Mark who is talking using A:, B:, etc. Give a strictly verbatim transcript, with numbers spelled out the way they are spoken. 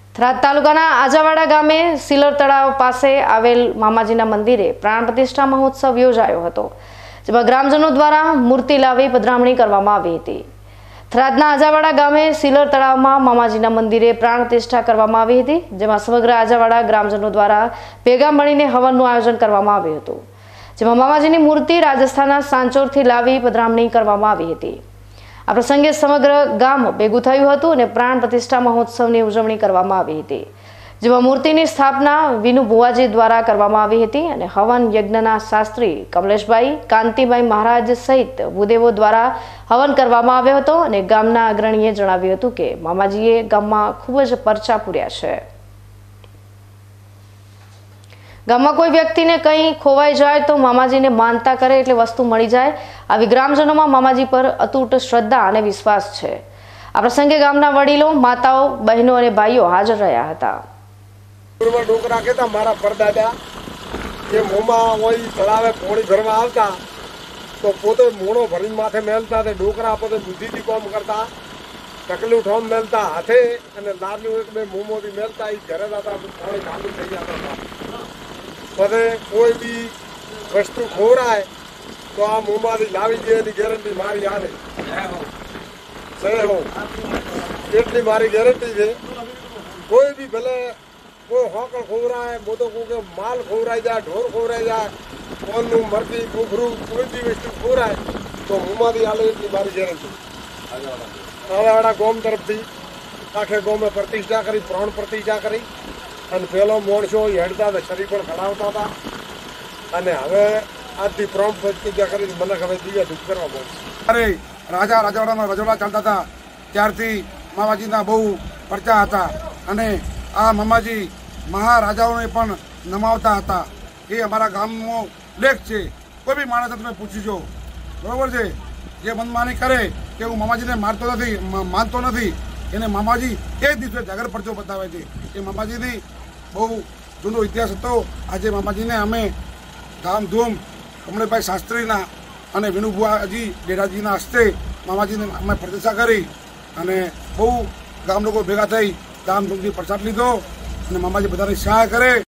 A: થરાદ તાલુકાના આજાવાડા ગામે સિલર તળાવ પાસે આવેલ મામાજીના મંદિરે પ્રાણ પ્રતિષ્ઠા મહોત્સવ યોજાયો હતો, જેમાં ગ્રામજનો દ્વારા મૂર્તિ લાવી પધરામણી કરવામાં આવી હતી। થરાદના આજાવાડા ગામે સિલર તળાવમાં મામાજીના મંદિરે પ્રાણ પ્રતિષ્ઠા કરવામાં આવી હતી, જેમાં સમગ્ર આજાવાડા ગ્રામજનો દ્વારા ભેગા મળીને હવનનું આયોજન કરવામાં આવ્યું હતું, જેમાં મામાજીની મૂર્તિ રાજસ્થાનના સાંચોરથી લાવી પધરામણી કરવામાં આવી હતી। આ પ્રસંગે સમગ્ર ગામ ભેગું થયું હતું અને પ્રાણ પ્રતિષ્ઠા મહોત્સવની ઉજવણી કરવામાં આવી હતી, જેમાં મૂર્તિની સ્થાપના વિનુ ભુવાજી દ્વારા કરવામાં આવી હતી અને હવન યજ્ઞના શાસ્ત્રી કમલેશભાઈ કાંતિભાઈ મહારાજ સહિત ભૂદેવો દ્વારા હવન કરવામાં આવ્યો હતો અને ગામના અગ્રણીએ જણાવ્યું હતું કે મામાજીએ ગામમાં ખૂબ જ પરચા પૂર્યા છે। ગામમાં કોઈ વ્યક્તિને કંઈ ખોવાઈ જાય તો મામાજીને માનતા કરે એટલે વસ્તુ મળી જાય, આવી ગ્રામજનોમાં મામાજી પર અતૂટ શ્રદ્ધા અને વિશ્વાસ છે। આ પ્રસંગે ગામના વડીલો, માતાઓ, બહેનો અને ભાઈઓ હાજર રહ્યા હતા।
B: ડોકરા કહેતા મારા પરદાદા એ મોમાં હોય તળાવે પોણી ભરવા આવતા તો પોતે મોણો ભરીને માથે મેલતા, તે ડોકરા પોતે બુદ્ધિથી કામ કરતા, તકલીફ ઠોમ મેલતા હાથે અને લારલું એક બે મોમોથી મેલતા, એ ઘરે જતા પોણી ચાલુ થઈ જતા હતા। પછી કોઈ બી વસ્તુ ખોરાય તો આ મોંમાંથી લાવી દે એની ગેરંટી મારી આવે સહી એટલી મારી ગેરંટી છે। કોઈ બી ભલે કોઈ હોકળ ખોવરાય, મોટો કોઈ માલ ખોવરાઈ જાય, ઢોર ખોવરાઈ જાય, કોલનું મરચી ઘૂઘરું કોઈ બી વસ્તુ ખોરાય તો મોંમાંથી આલે એટલી મારી ગેરંટી। આવાડા ગોમ તરફથી આખે ગોમે પ્રતિષ્ઠા કરી, પ્રાણ પ્રતિષ્ઠા કરી અને પેલો માણસો હેડતા હતા, શરીર પર ખડાવતા હતા અને હવે આજથી પ્રાણ પ્રતિષ્ઠા કરી મને હવે બીજા દુઃખ કરવા મળશે।
C: અરે રાજા રાજાવાડામાં રજવાડા ચાલતા હતા ત્યારથી મામાજીના બહુ પરચા હતા અને આ મામાજી મહારાજાઓને પણ નમાવતા હતા। એ અમારા ગામનો લેખ છે। કોઈ બી માણસ તમે પૂછીજો, બરોબર છે, જે મનમાની કરે કે હું મામાજીને મારતો નથી, માનતો નથી, એને મામાજી એ જ દિવસે જાગર પરચો બતાવે છે। એ મામાજીની બહુ જૂનો ઇતિહાસ હતો। આજે મામાજીને અમે ધામધૂમ કમલેશભાઈ શાસ્ત્રીના અને વિનુભુવાજી ડેડાજીના હસ્તે મામાજીને અમે પ્રતિષ્ઠા કરી અને બહુ ગામ લોકો ભેગા થઈ ધામધૂમથી પ્રસાદ લીધો અને મામાજી બધાની સહાય કરે।